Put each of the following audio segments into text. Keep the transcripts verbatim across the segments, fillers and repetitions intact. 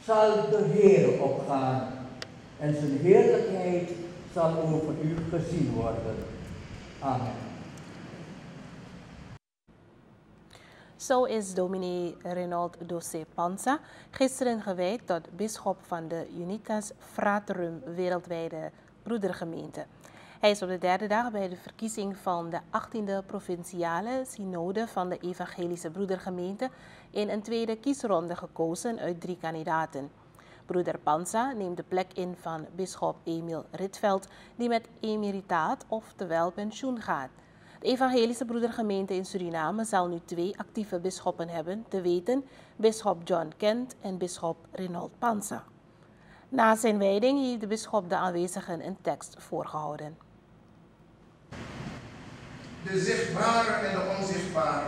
zal de Heer opgaan en zijn heerlijkheid zal over u gezien worden. Amen. Zo is dominee Renold Dossé Pansa gisteren gewijd tot bisschop van de Unitas Fraterum wereldwijde broedergemeente. Hij is op de derde dag bij de verkiezing van de achttiende provinciale synode van de evangelische broedergemeente in een tweede kiesronde gekozen uit drie kandidaten. Broeder Pansa neemt de plek in van bisschop Emiel Rietveld, die met emeritaat, oftewel pensioen gaat. De evangelische broedergemeente in Suriname zal nu twee actieve bisschoppen hebben, te weten bisschop John Kent en bisschop Renold Pansa. Na zijn wijding heeft de bisschop de aanwezigen een tekst voorgehouden. De zichtbare en de onzichtbare,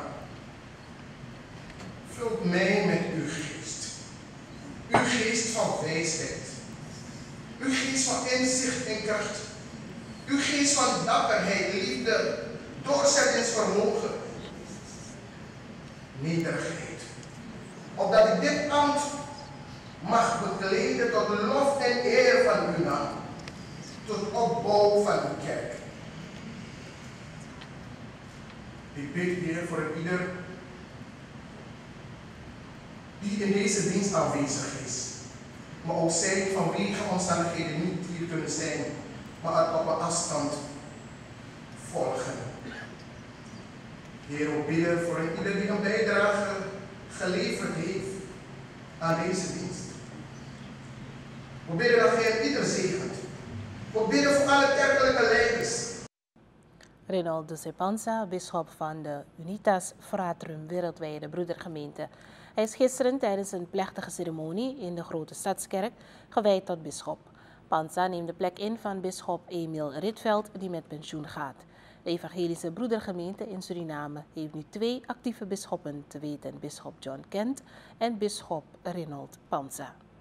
vult mij met uw geest. Uw geest van wijsheid. Uw geest van inzicht en kracht. Uw geest van dapperheid, liefde, doorzettingsvermogen, nederigheid. Opdat ik dit ambt mag bekleden tot lof en eer van uw naam. Tot opbouw van uw kerk. Ik bid, Heer, voor ieder die in deze dienst aanwezig is. Maar ook zij vanwege omstandigheden niet hier kunnen zijn, maar op een afstand volgen. Heer, we bidden voor ieder die een bijdrage geleverd heeft aan deze dienst. We bidden dat Gij ieder zegent. We bidden voor alle kerkelijke leiders. Renold Dossé Pansa, bisschop van de Unitas Fraterum wereldwijde broedergemeente. Hij is gisteren tijdens een plechtige ceremonie in de Grote Stadskerk gewijd tot bisschop. Pansa neemt de plek in van bisschop Emiel Rietveld, die met pensioen gaat. De evangelische broedergemeente in Suriname heeft nu twee actieve bisschoppen, te weten bisschop John Kent en bisschop Renold Pansa.